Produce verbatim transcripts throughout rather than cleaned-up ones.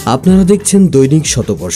আপনারা দেখছেন দৈনিক শতবর্ষ।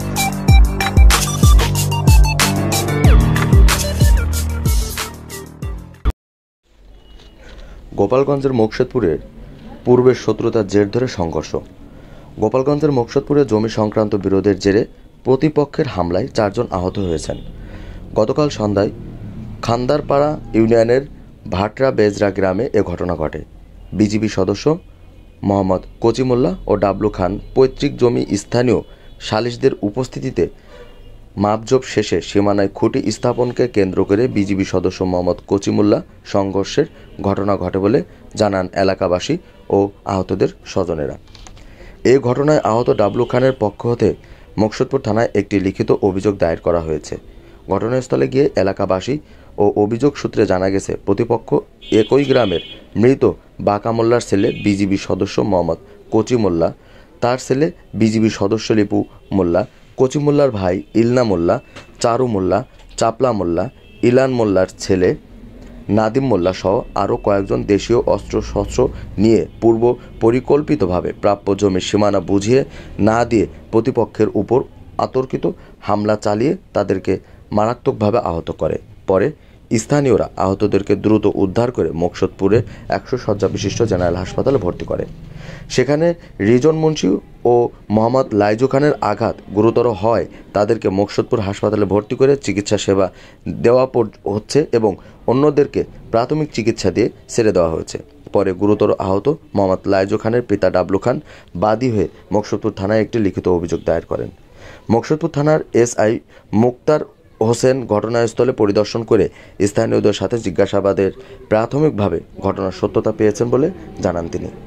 গোপালগঞ্জের মোকশেদপুরের পূর্বের শত্রুতার জের ধরে সংঘর্ষ। গোপালগঞ্জের মোকশেদপুরে জমি সংক্রান্ত বিরোধের জেরে প্রতিপক্ষের হামলায় চারজন আহত হয়েছেন। গতকাল সন্ধ্যায় খান্দারপাড়া ইউনিয়নের ভাটরা বেজরা গ্রামে এ ঘটনা ঘটে। বিজিবি সদস্য মোহাম্মদ কচিমুল্লাহ ও ডাবলু খান পৈতৃক জমি স্থানীয় সালিসদের উপস্থিতিতে মাপজোপ শেষে সীমানায় খুঁটি স্থাপনকে কেন্দ্র করে বিজিবি সদস্য মোহাম্মদ কচিমুল্লাহ সংঘর্ষের ঘটনা ঘটে বলে জানান এলাকাবাসী ও আহতদের স্বজনেরা। এই ঘটনায় আহত ডাবলু খানের পক্ষ হতে মোকশেদপুর থানায় একটি লিখিত অভিযোগ দায়ের করা হয়েছে। ঘটনাস্থলে গিয়ে এলাকাবাসী ও অভিযোগ সূত্রে জানা গেছে, প্রতিপক্ষ একই গ্রামের মৃত বাঁকা মোল্লার ছেলে বিজিবি সদস্য মোহাম্মদ কচিমুল্লাহ, তার ছেলে বিজিবি সদস্য লিপু মোল্লা, কচিমুল্লার ভাই ইলনা মোল্লা, চারু মোল্লা, চাপলা মোল্লা, ইলান মোল্লার ছেলে নাদিম মোল্লা সহ আরও কয়েকজন দেশীয় অস্ত্রশস্ত্র নিয়ে পূর্ব পরিকল্পিতভাবে প্রাপ্য জমির সীমানা বুঝিয়ে না দিয়ে প্রতিপক্ষের উপর অতর্কিত হামলা চালিয়ে তাদেরকে মারাত্মকভাবে আহত করে। পরে স্থানীয়রা আহতদেরকে দ্রুত উদ্ধার করে মোকশেদপুরে একশো শয্যা বিশিষ্ট জেনারেল হাসপাতালে ভর্তি করে। সেখানে রিজন মুন্সি ও মোহাম্মদ লাইজু খানের আঘাত গুরুতর হয় তাদেরকে মোকশেদপুর হাসপাতালে ভর্তি করে চিকিৎসা সেবা দেওয়া হচ্ছে এবং অন্যদেরকে প্রাথমিক চিকিৎসা দিয়ে ছেড়ে দেওয়া হয়েছে। পরে গুরুতর আহত মোহাম্মদ লাইজু খানের পিতা ডাবলু খান বাদী হয়ে মোকশেদপুর থানায় একটি লিখিত অভিযোগ দায়ের করেন। মোকশেদপুর থানার এসআই মুক্তার হোসেন ঘটনাস্থলে পরিদর্শন করে স্থানীয়দের সাথে জিজ্ঞাসাবাদের প্রাথমিকভাবে ঘটনার সত্যতা পেয়েছেন বলে জানান তিনি।